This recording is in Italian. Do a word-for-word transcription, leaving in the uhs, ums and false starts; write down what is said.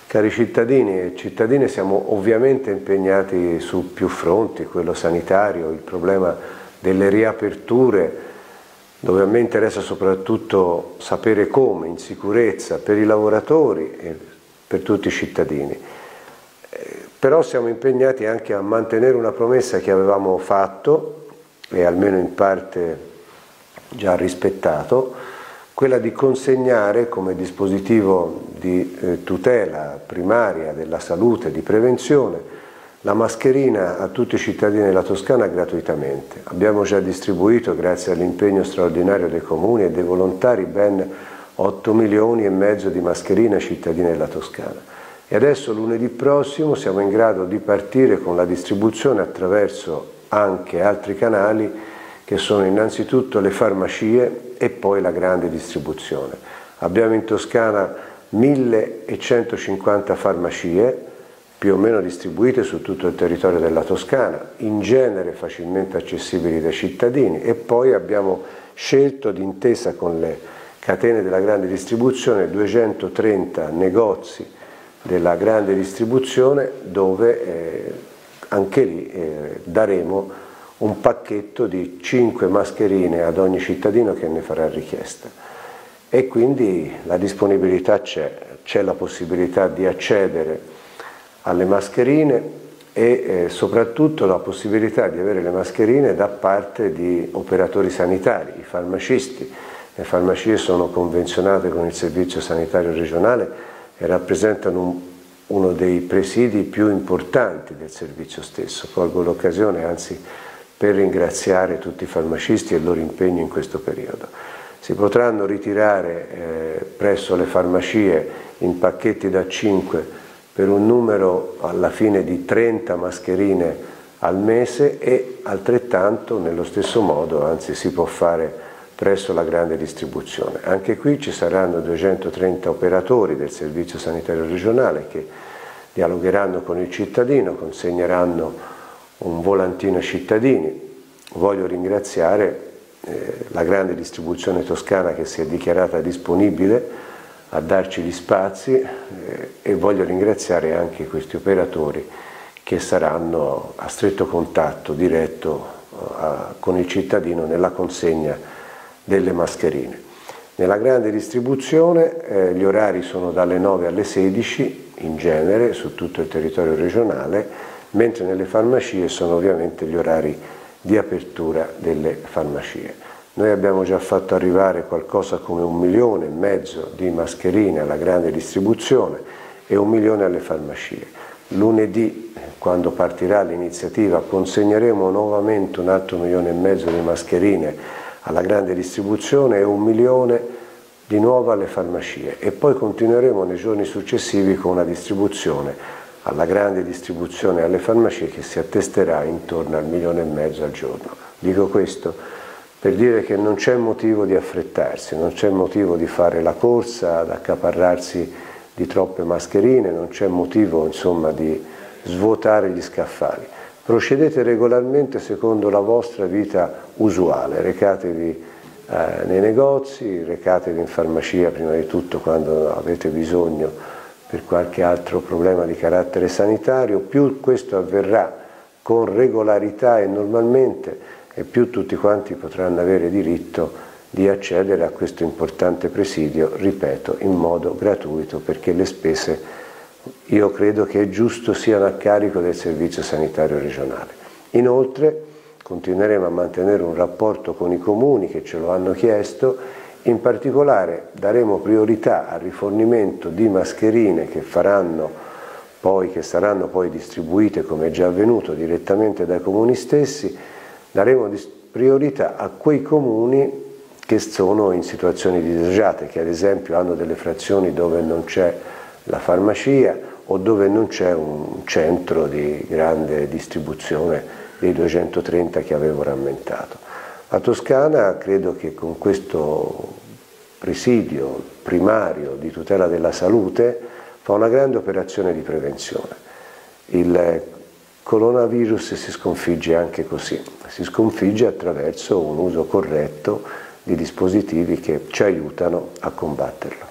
Cari cittadini e cittadine, siamo ovviamente impegnati su più fronti, quello sanitario, il problema delle riaperture, dove a me interessa soprattutto sapere come, in sicurezza, per i lavoratori e per tutti i cittadini. Eh, però siamo impegnati anche a mantenere una promessa che avevamo fatto, e almeno in parte già rispettato, quella di consegnare come dispositivo di eh, tutela primaria della salute, di prevenzione, la mascherina a tutti i cittadini della Toscana gratuitamente. Abbiamo già distribuito, grazie all'impegno straordinario dei comuni e dei volontari, ben otto milioni e mezzo di mascherine ai cittadini della Toscana. E adesso lunedì prossimo siamo in grado di partire con la distribuzione attraverso anche altri canali, che sono innanzitutto le farmacie e poi la grande distribuzione. Abbiamo in Toscana millecentocinquanta farmacie, più o meno distribuite su tutto il territorio della Toscana, in genere facilmente accessibili dai cittadini, e poi abbiamo scelto, d'intesa con le catene della grande distribuzione, duecentotrenta negozi della grande distribuzione, dove eh, anche lì eh, daremo un pacchetto di cinque mascherine ad ogni cittadino che ne farà richiesta. E quindi la disponibilità c'è, c'è la possibilità di accedere alle mascherine e eh, soprattutto la possibilità di avere le mascherine da parte di operatori sanitari, i farmacisti. Le farmacie sono convenzionate con il Servizio Sanitario Regionale e rappresentano un, uno dei presidi più importanti del servizio stesso. Colgo l'occasione, anzi, per ringraziare tutti i farmacisti e il loro impegno in questo periodo. Si potranno ritirare eh, presso le farmacie in pacchetti da cinque per un numero alla fine di trenta mascherine al mese, e altrettanto nello stesso modo, anzi si può fare presso la grande distribuzione. Anche qui ci saranno duecentotrenta operatori del Servizio Sanitario Regionale che dialogheranno con il cittadino, consegneranno un volantino ai cittadini. Voglio ringraziare eh, la grande distribuzione toscana che si è dichiarata disponibile a darci gli spazi eh, e voglio ringraziare anche questi operatori che saranno a stretto contatto diretto eh, con il cittadino nella consegna delle mascherine. Nella grande distribuzione eh, gli orari sono dalle nove alle sedici in genere su tutto il territorio regionale, mentre nelle farmacie sono ovviamente gli orari di apertura delle farmacie. Noi abbiamo già fatto arrivare qualcosa come un milione e mezzo di mascherine alla grande distribuzione e un milione alle farmacie. Lunedì, quando partirà l'iniziativa, consegneremo nuovamente un altro milione e mezzo di mascherine alla grande distribuzione e un milione di nuovo alle farmacie, e poi continueremo nei giorni successivi con una distribuzione alla grande distribuzione e alle farmacie che si attesterà intorno al milione e mezzo al giorno. Dico questo per dire che non c'è motivo di affrettarsi, non c'è motivo di fare la corsa, ad accaparrarsi di troppe mascherine, non c'è motivo, insomma, di svuotare gli scaffali. Procedete regolarmente secondo la vostra vita usuale, recatevi eh, nei negozi, recatevi in farmacia prima di tutto quando avete bisogno per qualche altro problema di carattere sanitario. Più questo avverrà con regolarità e normalmente, e più tutti quanti potranno avere diritto di accedere a questo importante presidio, ripeto, in modo gratuito, perché le spese io credo che è giusto siano a carico del Servizio Sanitario Regionale. Inoltre continueremo a mantenere un rapporto con i comuni che ce lo hanno chiesto. In particolare daremo priorità al rifornimento di mascherine che faranno poi, che saranno poi distribuite, come è già avvenuto, direttamente dai comuni stessi. Daremo priorità a quei comuni che sono in situazioni disagiate, che ad esempio hanno delle frazioni dove non c'è la farmacia o dove non c'è un centro di grande distribuzione dei duecentotrenta che avevo rammentato. La Toscana credo che con questo presidio primario di tutela della salute fa una grande operazione di prevenzione. Il coronavirus si sconfigge anche così, si sconfigge attraverso un uso corretto di dispositivi che ci aiutano a combatterlo.